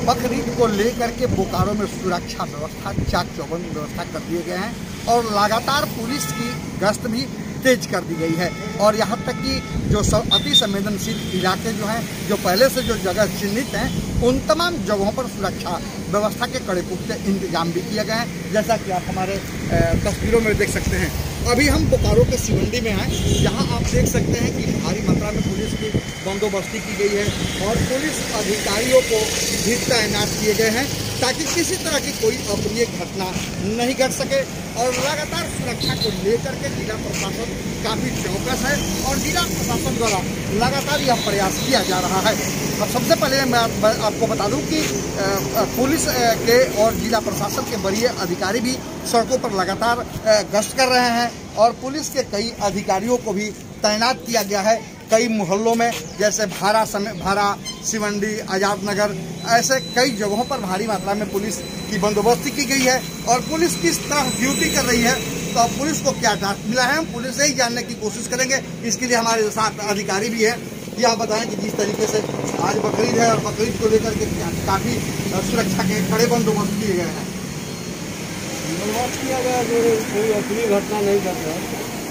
बकरीद को लेकर के बोकारो में सुरक्षा व्यवस्था चाक चौबंद व्यवस्था कर दिए गए हैं और लगातार पुलिस की गश्त भी तेज कर दी गई है। और यहाँ तक कि जो अति संवेदनशील इलाके जो हैं, जो पहले से जो जगह चिन्हित हैं, उन तमाम जगहों पर सुरक्षा व्यवस्था के कड़े पुख्ते इंतजाम भी किए गए हैं। जैसा कि आप हमारे तस्वीरों में देख सकते हैं। अभी हम बोकारो के सिवंडी में हैं, जहां आप देख सकते हैं कि भारी मात्रा में पुलिस की बंदोबस्ती की गई है और पुलिस अधिकारियों को भी तैनात किए गए हैं ताकि किसी तरह की कोई अप्रिय घटना नहीं घट सके। और लगातार सुरक्षा को लेकर के जिला प्रशासन काफ़ी चौकस है और जिला प्रशासन द्वारा लगातार यह प्रयास किया जा रहा है। अब सबसे पहले मैं आपको बता दूं कि पुलिस के और जिला प्रशासन के वरीय अधिकारी भी सड़कों पर लगातार गश्त कर रहे हैं और पुलिस के कई अधिकारियों को भी तैनात किया गया है। कई मोहल्लों में जैसे भारा, सिवंडी, आज़ाद नगर, ऐसे कई जगहों पर भारी मात्रा में पुलिस की बंदोबस्ती की गई है। और पुलिस किस तरह ड्यूटी कर रही है, तो अब पुलिस को क्या टास्क मिला है, हम पुलिस से ही जानने की कोशिश करेंगे। इसके लिए हमारे साथ अधिकारी भी है। कि आप बताएं कि जिस तरीके से आज बकरीद है और बकरीद को लेकर के काफ़ी सुरक्षा के कड़े बंदोबस्त किए गए हैं। बंदोबस्त किया गया, कोई अप्रिय घटना नहीं कर रहा।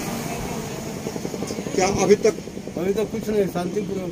क्या अभी तक कुछ नहीं, शांतिपूर्वक।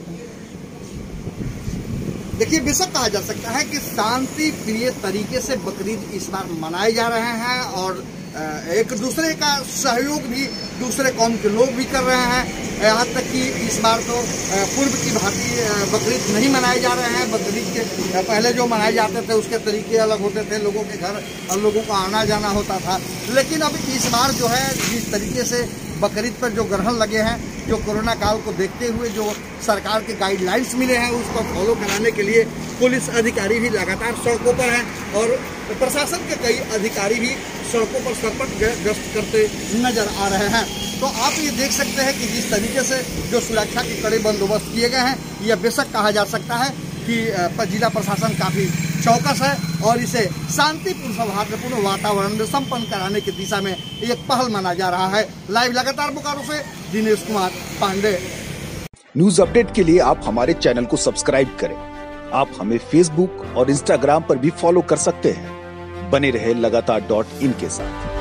देखिए, बेशक कहा जा सकता है कि शांति प्रिय तरीके से बकरीद इस बार मनाए जा रहे हैं और एक दूसरे का सहयोग भी दूसरे कौम के लोग भी कर रहे हैं। यहाँ तक कि इस बार तो पूर्व की भांति बकरीद नहीं मनाए जा रहे हैं। बकरीद के पहले जो मनाए जाते थे उसके तरीके अलग होते थे, लोगों के घर और लोगों का आना जाना होता था। लेकिन अब इस बार जो है, जिस तरीके से बकरीद पर जो ग्रहण लगे हैं, जो कोरोना काल को देखते हुए जो सरकार के गाइडलाइंस मिले हैं, उसको फॉलो कराने के लिए पुलिस अधिकारी भी लगातार सड़कों पर हैं और प्रशासन के कई अधिकारी भी सड़कों पर सरपट गश्त करते नजर आ रहे हैं। तो आप ये देख सकते हैं कि जिस तरीके से जो सुरक्षा के कड़े बंदोबस्त किए गए हैं, यह बेशक कहा जा सकता है कि जिला प्रशासन काफ़ी चौकस है और इसे शांतिपूर्ण सौहार्दपूर्ण वातावरण में संपन्न कराने की दिशा में एक पहल माना जा रहा है। लाइव लगातार बोकारो से दिनेश कुमार पांडे। न्यूज अपडेट के लिए आप हमारे चैनल को सब्सक्राइब करें। आप हमें फेसबुक और इंस्टाग्राम पर भी फॉलो कर सकते हैं। बने रहे लगातार.in के साथ।